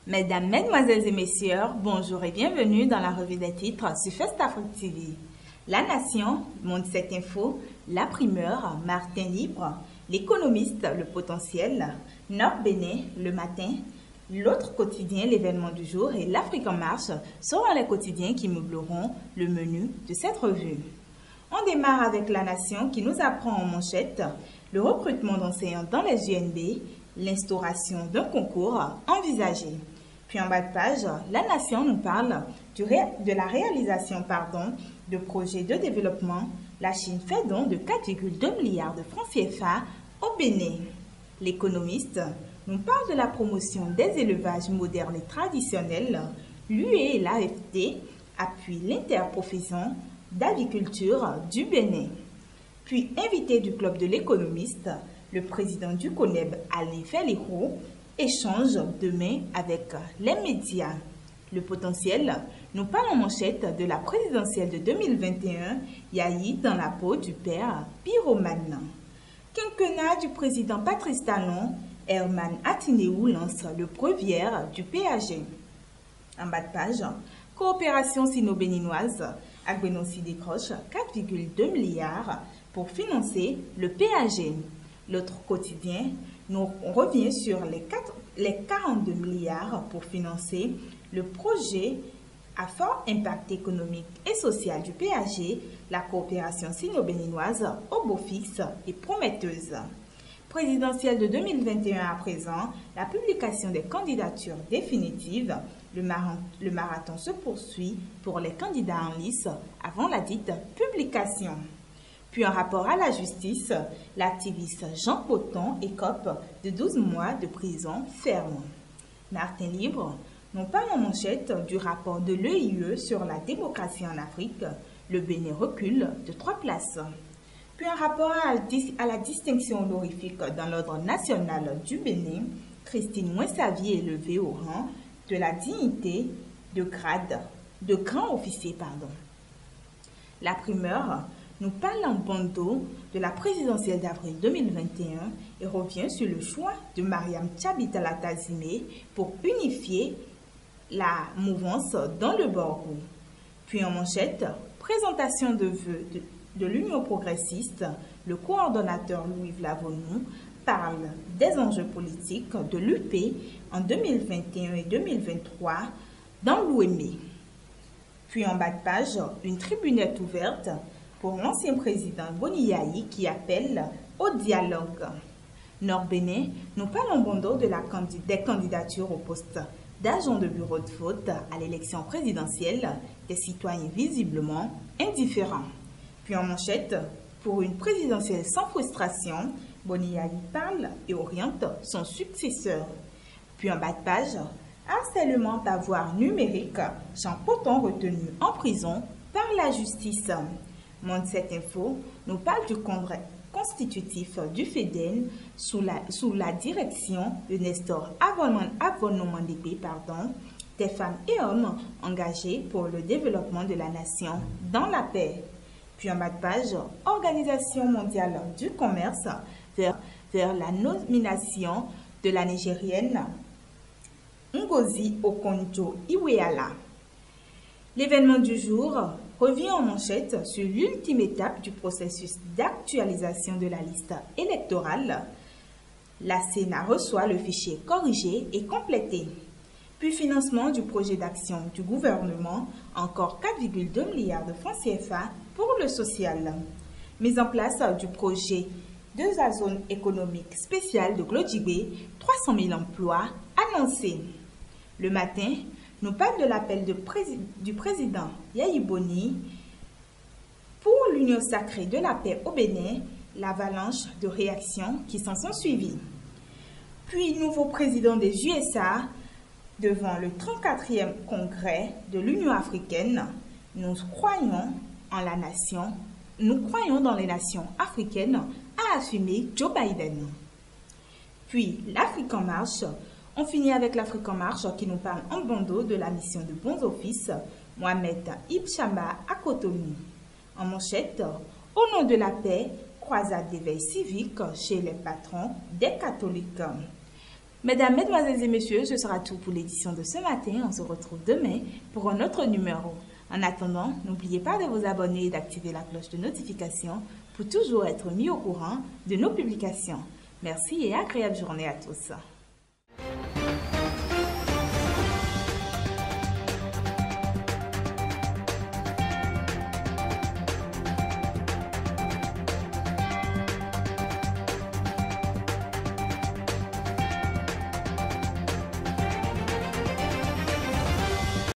Mesdames, Mesdemoiselles et Messieurs, bonjour et bienvenue dans la revue des titres sur First Afrique TV. La Nation, Monde 7 Info, La Primeur, Martin Libre, L'Économiste, Le Potentiel, Nord Bénin, Le Matin, L'Autre Quotidien, L'événement du jour et L'Afrique en marche seront les quotidiens qui meubleront le menu de cette revue. On démarre avec La Nation qui nous apprend en manchette le recrutement d'enseignants dans les UNB, l'instauration d'un concours envisagé. Puis en bas de page, La Nation nous parle de la réalisation de projets de développement. La Chine fait don de 4,2 milliards de francs CFA au Bénin. L'Économiste nous parle de la promotion des élevages modernes et traditionnels. L'UE et l'AFT appuient l'interprofession d'aviculture du Bénin. Puis, invité du club de l'Économiste, le président du CONEB, Alain Ferlero, échange demain avec les médias. Le Potentiel nous parle en manchette de la présidentielle de 2021, Yahi dans la peau du père pyromane. Quinquennat du président Patrice Talon, Herman Atinéou lance le breviaire du PAG. En bas de page, coopération sino-béninoise, Agbenossi décroche 4,2 milliards pour financer le PAG. L'autre quotidien nous revient sur les 42 milliards pour financer le projet à fort impact économique et social du PAG, la coopération sino-béninoise au beau fixe et prometteuse. Présidentielle de 2021 à présent, la publication des candidatures définitives, le marathon se poursuit pour les candidats en lice avant la dite publication. Puis en rapport à la justice, l'activiste Jean Poton écope de 12 mois de prison ferme. Martin Libre nous parle en manchette du rapport de l'EIE sur la démocratie en Afrique. Le Bénin recule de 3 places. Puis en rapport à la distinction honorifique dans l'ordre national du Bénin, Christine Mouinsavi est élevée au rang de la dignité de grand officier. La Primeur nous parle en bandeau de la présidentielle d'avril 2021 et revient sur le choix de Mariam Tchabitala-Tazimé pour unifier la mouvance dans le Borgou. Puis en manchette, présentation de vœux de l'Union progressiste, le coordonnateur Louis Vlavonou parle des enjeux politiques de l'UP en 2021 et 2023 dans l'OME. Puis en bas de page, une tribunette ouverte pour l'ancien président Boni Yahi qui appelle au dialogue. Nord Bénin nous parle en bandeau des candidatures au poste d'agent de bureau de vote à l'élection présidentielle des citoyens visiblement indifférents. Puis en manchette, pour une présidentielle sans frustration, Boni Yahi parle et oriente son successeur. Puis en bas de page, harcèlement d'avoir numérique, Jean Poton retenu en prison par la justice. Monde 7 Info nous parle du congrès constitutif du FEDEN sous la direction de Nestor Avonomandépé, des femmes et hommes engagés pour le développement de la nation dans la paix. Puis en bas de page, Organisation mondiale du commerce vers la nomination de la Nigérienne Ngozi Okonjo-Iweala. L'événement du jour revient en manchette sur l'ultime étape du processus d'actualisation de la liste électorale. La Sénat reçoit le fichier corrigé et complété. Puis financement du projet d'action du gouvernement, encore 4,2 milliards de francs CFA pour le social. Mise en place du projet de la zone économique spéciale de Glodjibé, 300 000 emplois annoncés. Le Matin nous parle de l'appel du président Yahi Boni pour l'Union sacrée de la paix au Bénin, l'avalanche de réactions qui s'en sont suivies. Puis nouveau président des USA devant le 34e congrès de l'Union africaine. Nous croyons dans les nations africaines, a affirmé Joe Biden. Puis l'Afrique en marche. On finit avec l'Afrique en marche qui nous parle en bandeau de la mission de bons offices Mohamed Ibchamba à Cotonou. En manchette, au nom de la paix, croisade d'éveil civique chez les patrons des catholiques. Mesdames, Mesdemoiselles et Messieurs, ce sera tout pour l'édition de ce matin. On se retrouve demain pour un autre numéro. En attendant, n'oubliez pas de vous abonner et d'activer la cloche de notification pour toujours être mis au courant de nos publications. Merci et agréable journée à tous.